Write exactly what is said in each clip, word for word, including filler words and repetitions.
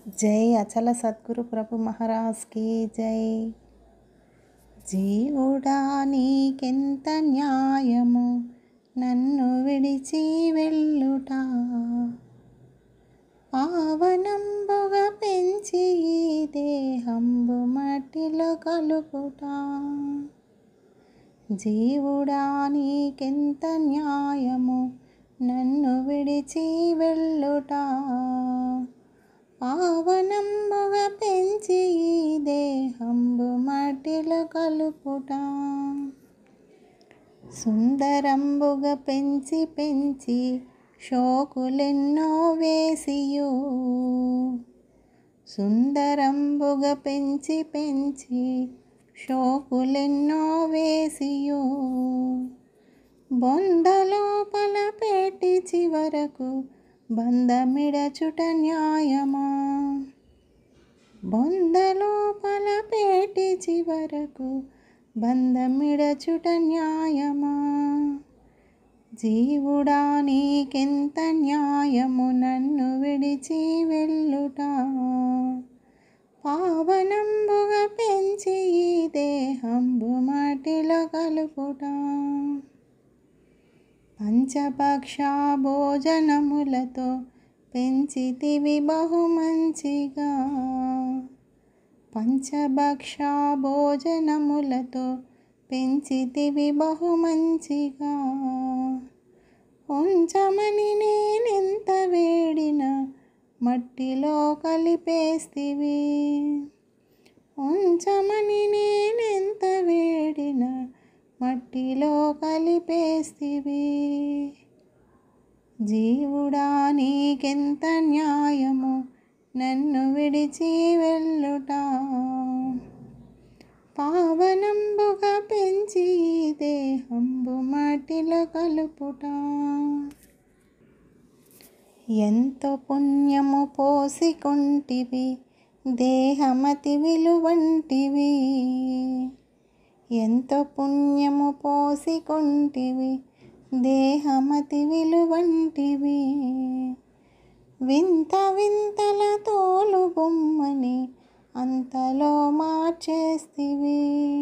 जय अचल सद्गुरु प्रभु महाराज की जय। जीवुड़ा नीकेंत न्यायमु नन्नु विडिची वेल्लुट पावनंबुगा पेंची ई देहंबु मट्टिलो कलुपुट जीवुड़ा नीकेंत न्यायमु नन्नु विडिची वेल्लुट पावनंबुगा पेंची ई देहंबु मट्टिलो कलुपुट सुंदरंबुगा पेंची पेंची शोकुलेन्नो वेसियु सुंदरंबुगा पेंची पेंची शोकुलेन्नो वेसियु बొందలోపల పెట్టి చివరకు బంధమిడచుట న్యాయమా బొందలోపల పెట్టి చివరకు బంధమిడచుట న్యాయమా జీవుడా నీకెంత న్యాయము నన్ను విడిచి వెళ్ళుట పావనంబుగా పెంచి ఈ దేహంబు మట్టిలో కలుపుట పంచభక్ష భోజనములతో పెంచితివి బహుమంచిగా పంచభక్ష భోజనములతో పెంచితివి బహుమంచిగా ఉంచమని నేనెంత వేడినా మట్టిలో కలిపేస్తివి ఉంచమని నేనెంత వేడినా మట్టిలో కలిపేస్తివి జీవుడా నీకెంత న్యాయము నన్ను విడిచి వెళ్ళుట పావనంబుగా పెంచి దేహంబు మట్టిలో కలుపుట ఎంతో పుణ్యము పోసికొంటివి దేహమతి విలువంటివి ఎంతో పుణ్యము పోసికొంటివి దేహమతి విలువంటివి వింత వింతల తోలు బొమ్మని అంతలో మార్చేస్తివి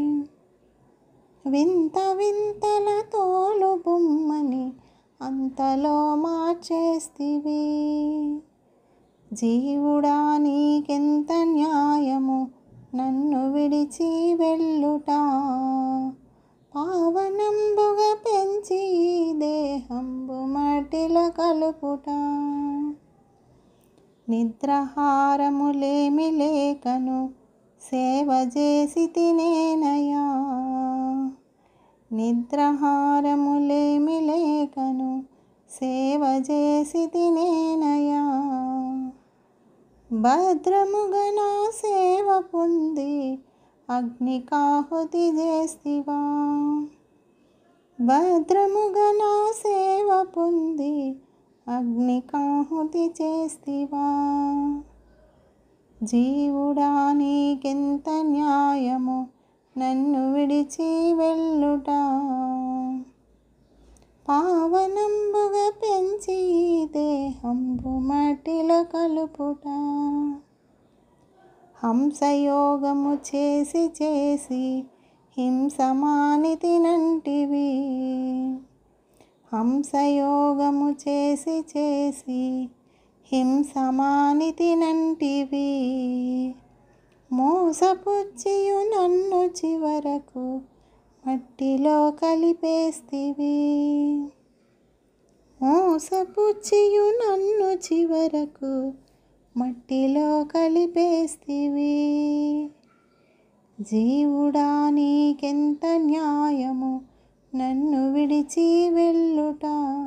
వింత వింతల తోలు బొమ్మని అంతలో మార్చేస్తివి జీవుడా నీకెంత న్యాయము నన్ను విడిచి వెళ్ళుట పావనంబుగా పెంచి ఈ దేహంబు మట్టిలో కలుపుట నిద్రాహారములేమి లేకను సేవ చేసి తినేనయా నిద్రాహారములేమి లేకను సేవ చేసి తినేనయా భద్రముగా నా సేవ పొంది అగ్నికాహుతి చేస్తివా భద్రముగా నా సేవ పొంది అగ్నికాహుతి చేస్తివా జీవుడా నీకెంత న్యాయము నన్ను విడిచి వెళ్ళుట పావనంబుగా పెంచి దేహంబు మట్టిలో కలుపుట హంసయోగము చేసి చేసి హింసమాని తినంటివి హంసయోగము చేసి చేసి హింసమాని తినంటివి మోసపుచ్చియు నన్ను చివరకు మట్టిలో కలిపేస్తివి మోసపుచ్చియు నన్ను చివరకు మట్టిలో కలిపేస్తివి జీవుడా నీకెంత న్యాయము నన్ను విడిచి వెళ్ళుట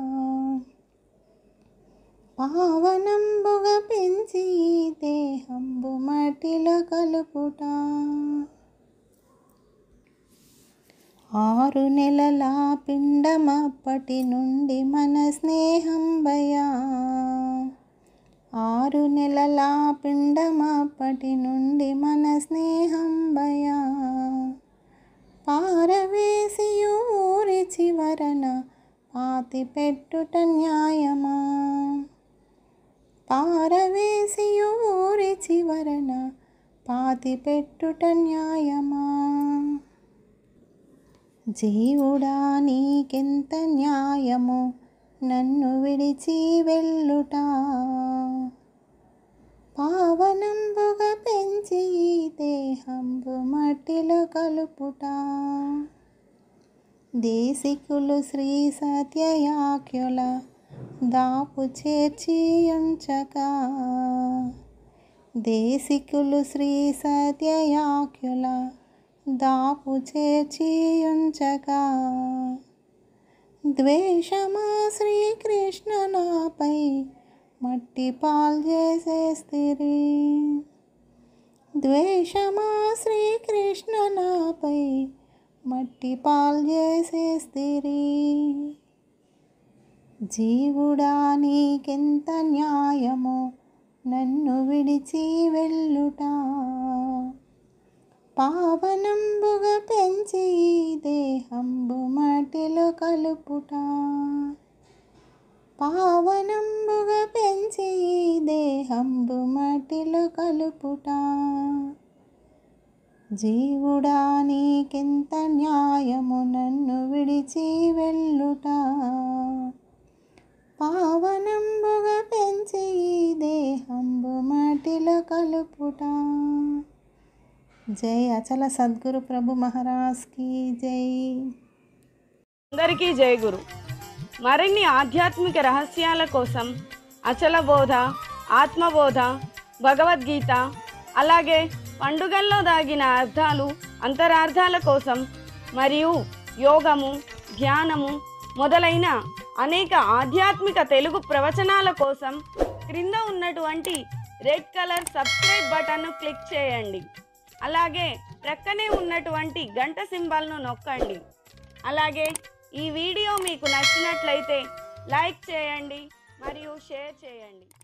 పావనంబుగా పెంచి ఈ దేహంబు మట్టిలో కలుపుట ఆరు నెలల పిండమప్పటి నుండి మన స్నేహం భయా ఆరు నెలల పిండమప్పటి నుండి మన స్నేహం భయా పారవేసియు ఊరి చివరన పాతి పెట్టుట న్యాయమా పారవేసియు ఊరి చివరన పాతి పెట్టుట న్యాయమా? జీవుడా నీకెంత న్యాయము నన్ను విడిచి వెళ్ళుట, పావనంబుగా పెంచి దేహంబు మట్టిలో కలుపుట. దేశికులు శ్రీ సత్యయాఖ్యుల దాపు చేర్చి ఉంచక, దేశికులు శ్రీ సత్యయాఖ్యుల దాపు చేర్చి ఉంచక, ద్వేషమా శ్రీకృష్ణ నాపై మట్టి పాలు చేసేస్తిరి, ద్వేషమా శ్రీకృష్ణ నాపై మట్టి పాలు చేసేస్తిరి. జీవుడా నీకెంత న్యాయమో నన్ను విడిచి వెళ్ళుట, పావనంబుగా పెంచి దేహంబు మట్టిలో కలుపుట, పావనంబుగా పెంచి దేహంబు మట్టిలో కలుపుట. జీవుడా నీకెంత న్యాయము నన్ను విడిచి వెళ్ళుట, పావనంబుగా పెంచి దేహంబు మట్టిలో కలుపుట. జై అచల సద్గురు ప్రభు మహారాజ్కి జై. అందరికీ జై గురు. మరిన్ని ఆధ్యాత్మిక రహస్యాల కోసం అచల బోధ, ఆత్మబోధ, భగవద్గీత, అలాగే పండుగల్లో దాగిన అర్థాలు, అంతరార్థాల కోసం మరియు యోగము, ధ్యానము మొదలైన అనేక ఆధ్యాత్మిక తెలుగు ప్రవచనాల కోసం క్రింద ఉన్నటువంటి రెడ్ కలర్ సబ్స్క్రైబ్ బటన్ను క్లిక్ చేయండి. అలాగే ప్రక్కనే ఉన్నటువంటి గంట సింబల్ను నొక్కండి. అలాగే ఈ వీడియో మీకు నచ్చినట్లయితే లైక్ చేయండి మరియు షేర్ చేయండి.